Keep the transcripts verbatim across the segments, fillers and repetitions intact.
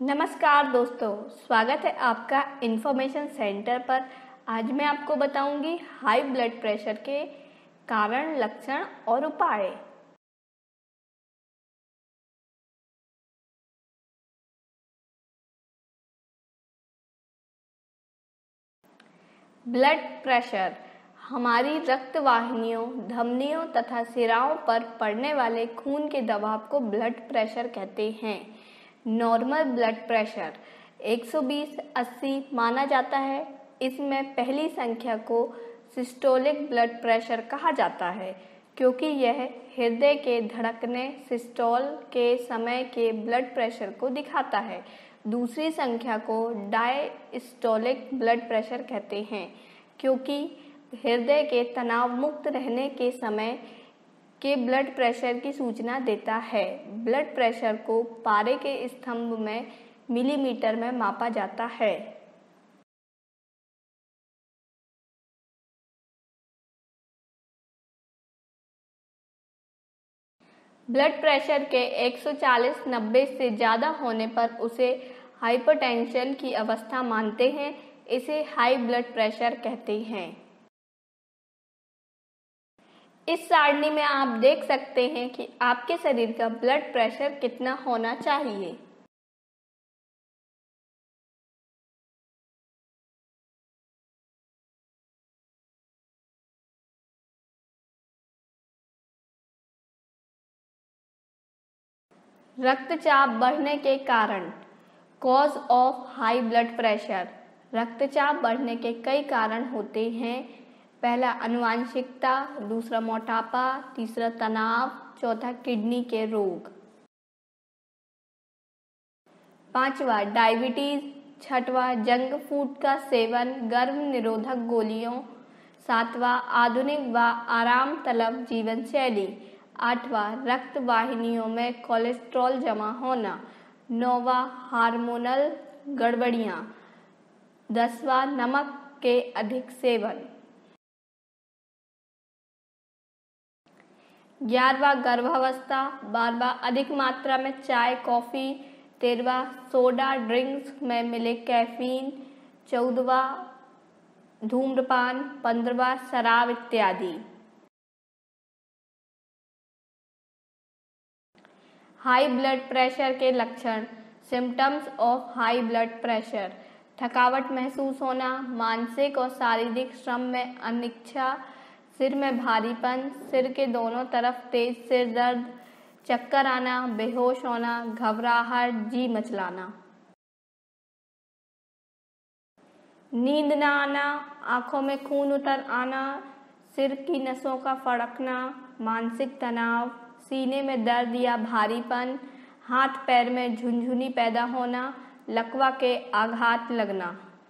नमस्कार दोस्तों, स्वागत है आपका इन्फॉर्मेशन सेंटर पर। आज मैं आपको बताऊंगी हाई ब्लड प्रेशर के कारण, लक्षण और उपाय। ब्लड प्रेशर हमारी रक्त वाहिनियों, धमनियों तथा सिराओं पर पड़ने वाले खून के दबाव को ब्लड प्रेशर कहते हैं। नॉर्मल ब्लड प्रेशर एक सौ बीस अस्सी माना जाता है। इसमें पहली संख्या को सिस्टोलिक ब्लड प्रेशर कहा जाता है, क्योंकि यह हृदय के धड़कने सिस्टोल के समय के ब्लड प्रेशर को दिखाता है। दूसरी संख्या को डायस्टोलिक ब्लड प्रेशर कहते हैं, क्योंकि हृदय के तनाव मुक्त रहने के समय के ब्लड प्रेशर की सूचना देता है। ब्लड प्रेशर को पारे के स्तंभ में मिलीमीटर में मापा जाता है। ब्लड प्रेशर के एक सौ चालीस नब्बे से ज़्यादा होने पर उसे हाइपरटेंशन की अवस्था मानते हैं। इसे हाई ब्लड प्रेशर कहते हैं। इस सारणी में आप देख सकते हैं कि आपके शरीर का ब्लड प्रेशर कितना होना चाहिए। रक्तचाप बढ़ने के कारण, cause of high blood pressure. रक्तचाप बढ़ने के कई कारण होते हैं। पहला आनुवंशिकता, दूसरा मोटापा, तीसरा तनाव, चौथा किडनी के रोग। पांचवा डायबिटीज, छठवां जंक फूड का सेवन, गर्भ निरोधक गोलियों। सातवां आधुनिक व आराम तलब जीवन शैली। आठवां रक्त वाहिनियों में कोलेस्ट्रॉल जमा होना। नौवां हार्मोनल गड़बड़ियाँ। दसवां नमक के अधिक सेवन। ग्यारहवां गर्भावस्था। बारहवां अधिक मात्रा में चाय कॉफ़ी। तेरहवां सोडा ड्रिंक्स में मिले कैफीन। चौदहवां धूम्रपान। पंद्रहवां शराब इत्यादि। हाई ब्लड प्रेशर के लक्षण। Symptoms of high blood pressure: थकावट महसूस होना, मानसिक और शारीरिक श्रम में अनिच्छा, सिर में भारीपन, सिर के दोनों तरफ तेज सिर दर्द, चक्कर आना, बेहोश होना, घबराहट, जी मचलाना, नींद न आना, आंखों में खून उतर आना, सिर की नसों का फड़कना, मानसिक तनाव, सीने में दर्द या भारीपन, हाथ पैर में झुनझुनी पैदा होना, लकवा के आघात लगना,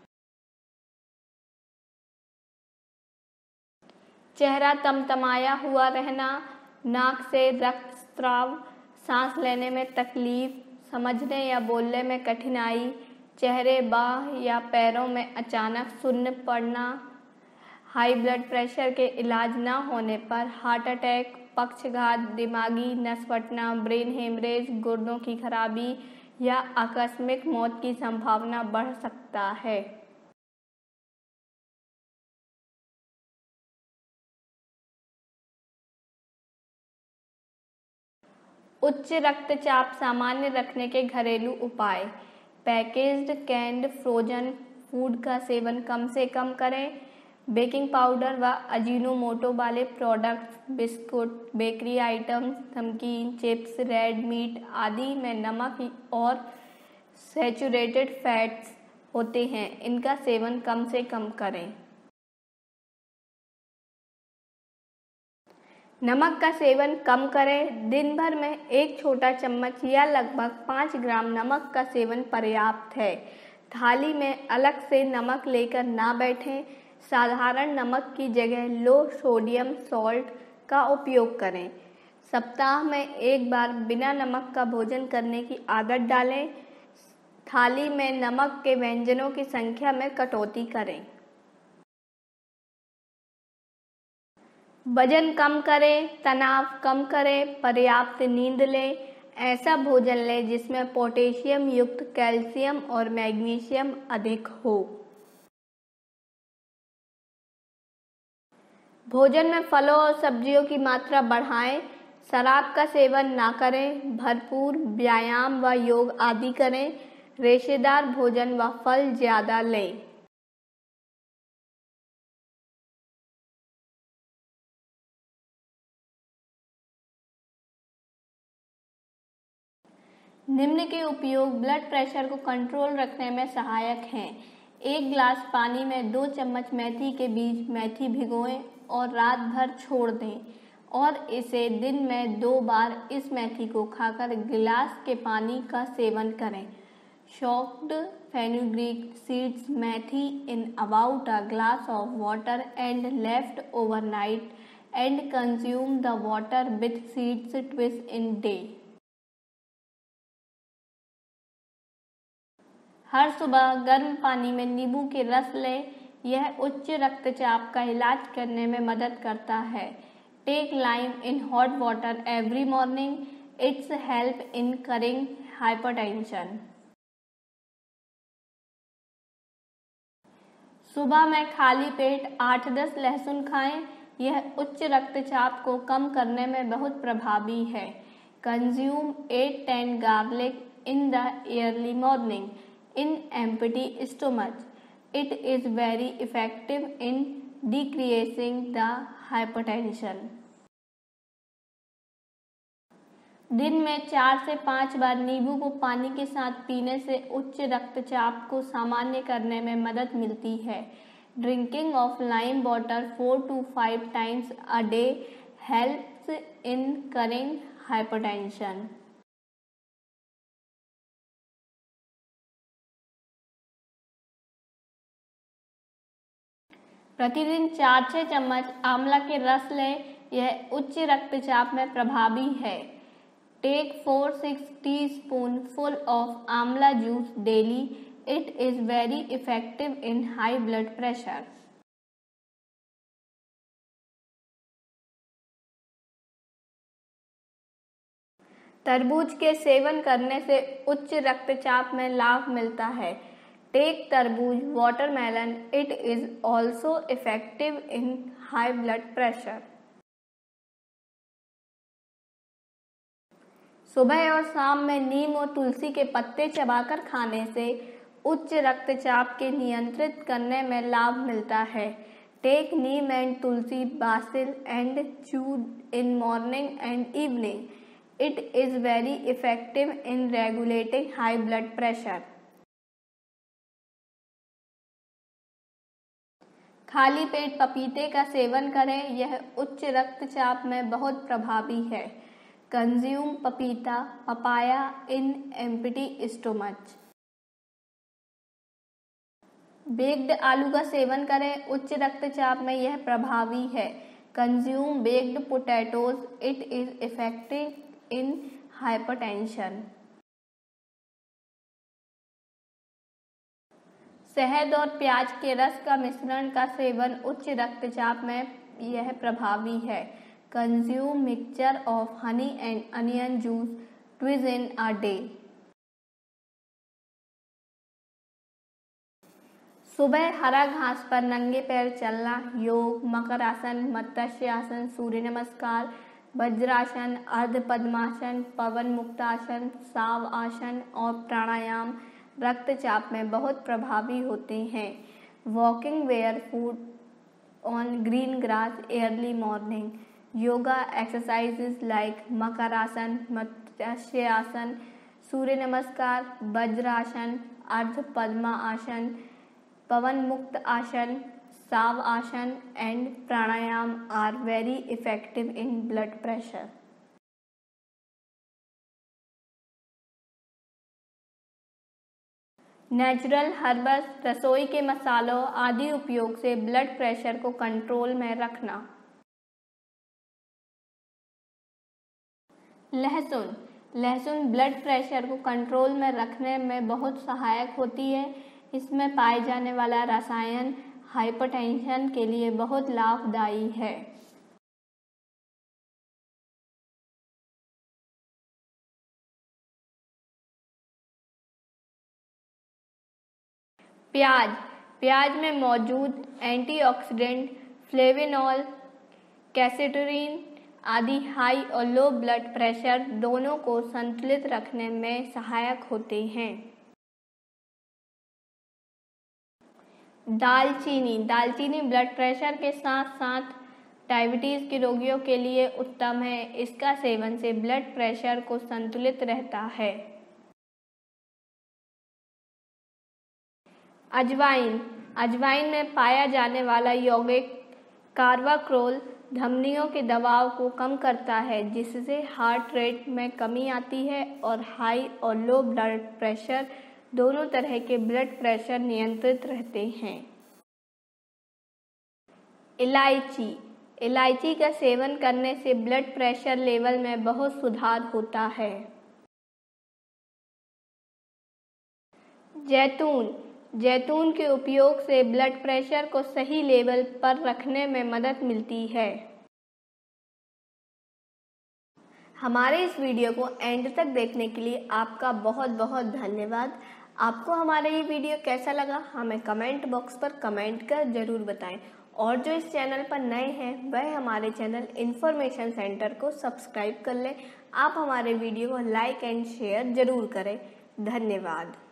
चेहरा तमतमाया हुआ रहना, नाक से रक्तस्राव, सांस लेने में तकलीफ, समझने या बोलने में कठिनाई, चेहरे, बाह या पैरों में अचानक सुन्न पड़ना। हाई ब्लड प्रेशर के इलाज न होने पर हार्ट अटैक, पक्षघात, दिमागी नस फटना, ब्रेन हेमरेज, गुर्दों की खराबी या आकस्मिक मौत की संभावना बढ़ सकता है। उच्च रक्तचाप सामान्य रखने के घरेलू उपाय: पैकेज्ड कैंड फ्रोजन फूड का सेवन कम से कम करें। बेकिंग पाउडर व अजीनोमोटो वाले प्रोडक्ट्स, बिस्कुट, बेकरी आइटम्स, नमकीन, चिप्स, रेड मीट आदि में नमक और सैचुरेटेड फैट्स होते हैं, इनका सेवन कम से कम करें। नमक का सेवन कम करें। दिन भर में एक छोटा चम्मच या लगभग पाँच ग्राम नमक का सेवन पर्याप्त है। थाली में अलग से नमक लेकर ना बैठें। साधारण नमक की जगह लो सोडियम सॉल्ट का उपयोग करें। सप्ताह में एक बार बिना नमक का भोजन करने की आदत डालें। थाली में नमक के व्यंजनों की संख्या में कटौती करें। वजन कम करें, तनाव कम करें, पर्याप्त नींद लें, ऐसा भोजन लें जिसमें पोटेशियम युक्त कैल्शियम और मैग्नीशियम अधिक हो। भोजन में फलों और सब्जियों की मात्रा बढ़ाएं। शराब का सेवन ना करें। भरपूर व्यायाम व योग आदि करें। रेशेदार भोजन व फल ज्यादा लें। निम्न के उपयोग ब्लड प्रेशर को कंट्रोल रखने में सहायक हैं। एक गिलास पानी में दो चम्मच मेथी के बीज मेथी भिगोएं और रात भर छोड़ दें और इसे दिन में दो बार इस मेथी को खाकर गिलास के पानी का सेवन करें। soaked fenugreek seeds methi in about a glass of water and left overnight and consume the water with seeds twice in day। हर सुबह गर्म पानी में नींबू के रस लें। यह उच्च रक्तचाप का इलाज करने में मदद करता है। Take lime in hot water every morning. It's help in curing hypertension. सुबह में खाली पेट आठ दस लहसुन खाएं। यह उच्च रक्तचाप को कम करने में बहुत प्रभावी है। Consume eight ten garlic in the early morning in empty stomach। It is very effective in decreasing the hypertension। दिन में चार से पाँच बार नींबू को पानी के साथ पीने से उच्च रक्तचाप को सामान्य करने में मदद मिलती है। Drinking of lime water four to five times a day helps in curing hypertension. प्रतिदिन चार छः चम्मच आंवला के रस लें। यह उच्च रक्तचाप में प्रभावी है। Take four six teaspoonful of amla juice daily. It is very effective in high blood pressure. तरबूज के सेवन करने से उच्च रक्तचाप में लाभ मिलता है। Take tarbooz watermelon. It is also effective in high blood pressure. सुबह और शाम में नीम और तुलसी के पत्ते चबाकर खाने से उच्च रक्तचाप के नियंत्रित करने में लाभ मिलता है। Take neem and tulsi basil and chew in morning and evening. It is very effective in regulating high blood pressure. खाली पेट पपीते का सेवन करें। यह उच्च रक्तचाप में बहुत प्रभावी है। Consume papita papaya in empty stomach. Baked आलू का सेवन करें। उच्च रक्तचाप में यह प्रभावी है। Consume baked potatoes. It is effective in hypertension. शहद और प्याज के रस का मिश्रण का सेवन उच्च रक्तचाप में यह प्रभावी है। Consume mixture of honey and onion juice twice in a day. सुबह हरा घास पर नंगे पैर चलना, योग, मकर आसन, मत्स्य आसन, सूर्य नमस्कार, वज्रासन, अर्ध पद्मासन, पवन मुक्तासन, साव आसन और प्राणायाम रक्तचाप में बहुत प्रभावी होते हैं। Walking barefoot on green grass early morning. Yoga exercises like makar asana, matsya आसन, सूर्य नमस्कार, वज्रासन, अर्ध पद्मा आसन, पवन मुक्त asana, shav asana and pranayama are very effective in blood pressure. Natural herbals, रसोई के मसालों आदि उपयोग से ब्लड प्रेशर को कंट्रोल में रखना। लहसुन लहसुन ब्लड प्रेशर को कंट्रोल में रखने में बहुत सहायक होती है। इसमें पाए जाने वाला रसायन हाइपरटेंशन के लिए बहुत लाभदायी है। प्याज प्याज में मौजूद एंटीऑक्सीडेंट, फ्लेवोनॉल, कैसेटोनिन आदि हाई और लो ब्लड प्रेशर दोनों को संतुलित रखने में सहायक होते हैं। दालचीनी दालचीनी ब्लड प्रेशर के साथ साथ डायबिटीज़ के रोगियों के लिए उत्तम है। इसका सेवन से ब्लड प्रेशर को संतुलित रहता है। अजवाइन अजवाइन में पाया जाने वाला यौगिक कार्बाक्रोल धमनियों के दबाव को कम करता है, जिससे हार्ट रेट में कमी आती है और हाई और लो ब्लड प्रेशर दोनों तरह के ब्लड प्रेशर नियंत्रित रहते हैं। इलायची इलायची का सेवन करने से ब्लड प्रेशर लेवल में बहुत सुधार होता है। जैतून जैतून के उपयोग से ब्लड प्रेशर को सही लेवल पर रखने में मदद मिलती है। हमारे इस वीडियो को एंड तक देखने के लिए आपका बहुत बहुत धन्यवाद। आपको हमारा ये वीडियो कैसा लगा हमें कमेंट बॉक्स पर कमेंट कर ज़रूर बताएं और जो इस चैनल पर नए हैं वह हमारे चैनल इन्फॉर्मेशन सेंटर को सब्सक्राइब कर लें। आप हमारे वीडियो को लाइक एंड शेयर ज़रूर करें। धन्यवाद।